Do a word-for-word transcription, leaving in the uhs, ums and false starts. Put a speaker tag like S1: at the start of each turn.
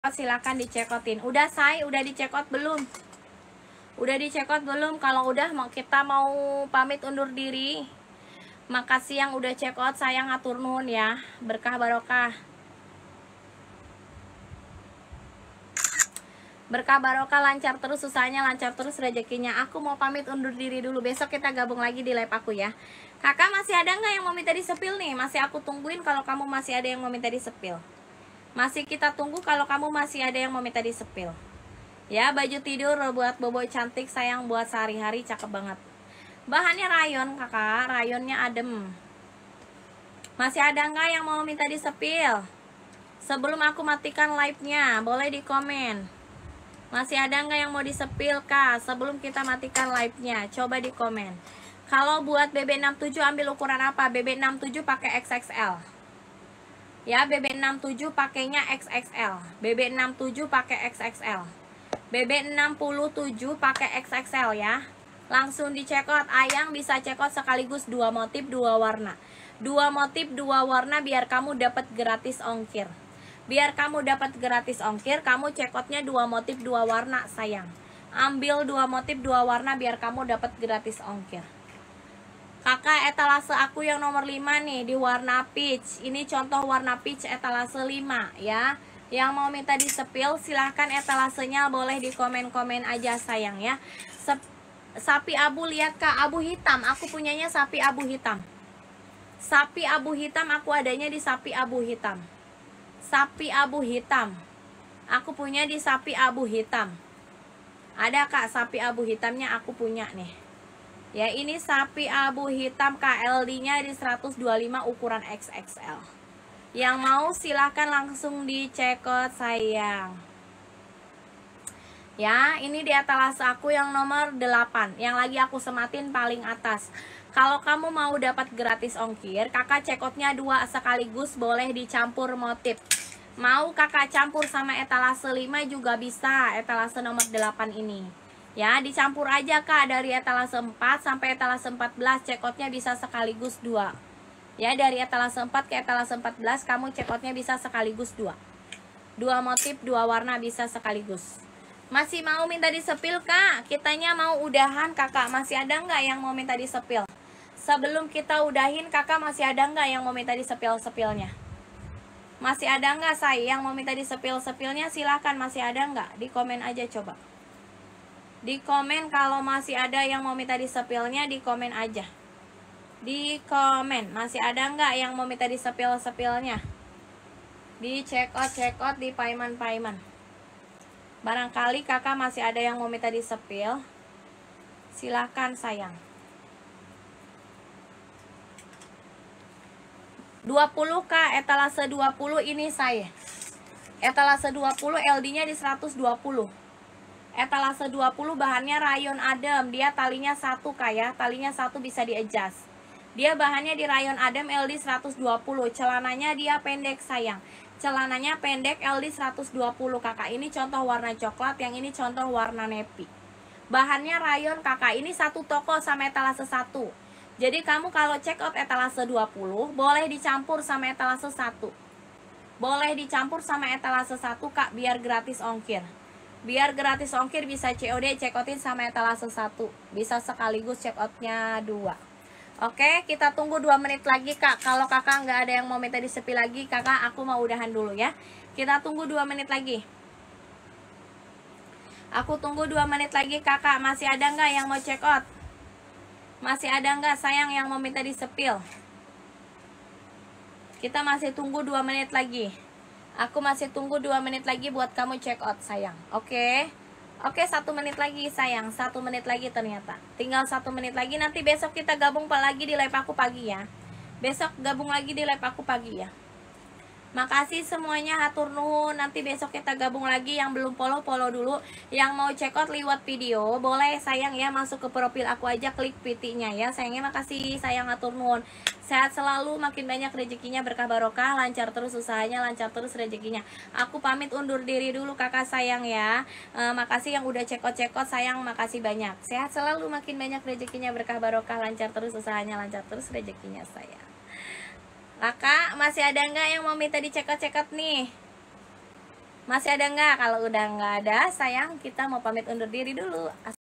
S1: silakan dicekotin. Udah say, udah dicekot belum? Udah dicekot belum? Kalau udah mau kita mau pamit undur diri. Makasih yang udah cekot, sayang atur nuhun ya. Berkah barokah. Berkah barokah, lancar terus usahanya, lancar terus rezekinya. Aku mau pamit undur diri dulu. Besok kita gabung lagi di live aku ya. Kakak masih ada nggak yang mau minta disepil nih? Masih aku tungguin kalau kamu masih ada yang mau minta disepil. Masih kita tunggu kalau kamu masih ada yang mau minta disepil. Ya, baju tidur buat bobo cantik, sayang buat sehari-hari, cakep banget. Bahannya rayon kakak, rayonnya adem. Masih ada nggak yang mau minta disepil? Sebelum aku matikan live-nya, boleh di komen. Masih ada nggak yang mau disepil kak? Sebelum kita matikan live-nya, coba di komen. Kalau buat B B enam tujuh ambil ukuran apa? B B enam tujuh pakai X X L. Ya, B B enam tujuh pakainya X X L. B B enam tujuh pakai X X L. B B enam tujuh pakai X X L ya. Langsung dicekot. Ayang bisa cekot sekaligus dua motif dua warna. Dua motif dua warna biar kamu dapat gratis ongkir. Biar kamu dapat gratis ongkir, kamu cekotnya dua motif dua warna sayang. Ambil dua motif dua warna biar kamu dapat gratis ongkir. Kakak, etalase aku yang nomor lima nih di warna peach. Ini contoh warna peach etalase lima ya. Yang mau minta disepil silahkan etalasenya boleh di komen-komen aja sayang ya. Sep sapi abu, lihat kak, abu hitam. Aku punyanya sapi abu hitam. Sapi abu hitam aku adanya di sapi abu hitam. Sapi abu hitam. Aku punya di sapi abu hitam. Ada kak sapi abu hitamnya aku punya nih. Ya, ini sapi abu hitam K L D-nya di seratus dua puluh lima ukuran X X L. Yang mau silahkan langsung dicekot sayang. Ya, ini di etalase aku yang nomor delapan. Yang lagi aku sematin paling atas. Kalau kamu mau dapat gratis ongkir, kakak cekotnya dua sekaligus, boleh dicampur motif. Mau kakak campur sama etalase lima juga bisa, etalase nomor delapan ini. Ya, dicampur aja kak, dari etalase empat sampai etalase empat belas cekotnya bisa sekaligus dua. Ya, dari etalase empat ke etalase empat belas kamu cekotnya bisa sekaligus dua. Dua motif, dua warna bisa sekaligus. Masih mau minta disepil kak? Kitanya mau udahan kakak, masih ada nggak yang mau minta disepil? Sebelum kita udahin kakak, masih ada nggak yang mau minta disepil-sepilnya? Masih ada nggak say yang mau minta disepil-sepilnya? Silahkan, masih ada nggak? Di komen aja coba. Di komen kalau masih ada yang mau minta disepilnya, di komen aja. Di komen, masih ada nggak yang mau minta disepil-sepilnya? Di cekot-cekot di paiman-paiman. Barangkali kakak masih ada yang mau minta disepil. Silahkan sayang. dua puluh kak, etalase dua puluh ini saya. Etalase dua puluh L D-nya di seratus dua puluh. Etalase dua puluh bahannya rayon adem, dia talinya satu kayak, talinya satu bisa di-adjust. Dia bahannya di rayon adem L D seratus dua puluh, celananya dia pendek sayang. Celananya pendek L D seratus dua puluh kakak. Ini contoh warna coklat, yang ini contoh warna nepi. Bahannya rayon kakak, ini satu toko sama etalase satu. Jadi kamu kalau check out etalase dua puluh, boleh dicampur sama etalase satu. Boleh dicampur sama etalase satu kak, biar gratis ongkir. Biar gratis ongkir bisa C O D, check outin sama etalase satu. Bisa sekaligus check outnya dua. Oke, kita tunggu dua menit lagi kak. Kalau kakak nggak ada yang mau minta disepil lagi, kakak aku mau udahan dulu ya. Kita tunggu dua menit lagi. Aku tunggu dua menit lagi kakak. Masih ada nggak yang mau check out? Masih ada nggak sayang yang mau minta disepil? Kita masih tunggu dua menit lagi. Aku masih tunggu dua menit lagi buat kamu check out sayang. Oke. Oke, satu menit lagi sayang. Satu menit lagi ternyata. Tinggal satu menit lagi. Nanti besok kita gabung lagi di live aku pagi ya. Besok gabung lagi di live aku pagi ya. Makasih semuanya, hatur nuhun. Nanti besok kita gabung lagi. Yang belum follow, follow dulu. Yang mau check out lewat video, boleh sayang ya, masuk ke profil aku aja, klik P T-nya ya. Sayangnya makasih, sayang hatur nuhun. Sehat selalu, makin banyak rezekinya, berkah barokah, lancar terus usahanya, lancar terus rezekinya. Aku pamit undur diri dulu kakak sayang ya. E, makasih yang udah check out check out sayang, makasih banyak. Sehat selalu, makin banyak rezekinya, berkah barokah, lancar terus usahanya, lancar terus rezekinya sayang. Kakak, masih ada nggak yang mau minta dicekot-cekot nih? Masih ada nggak? Kalau udah nggak ada, sayang, kita mau pamit undur diri dulu.